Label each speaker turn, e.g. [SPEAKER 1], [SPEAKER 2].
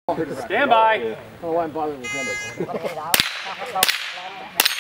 [SPEAKER 1] Stand by.
[SPEAKER 2] I don't know why I'm bothering with him.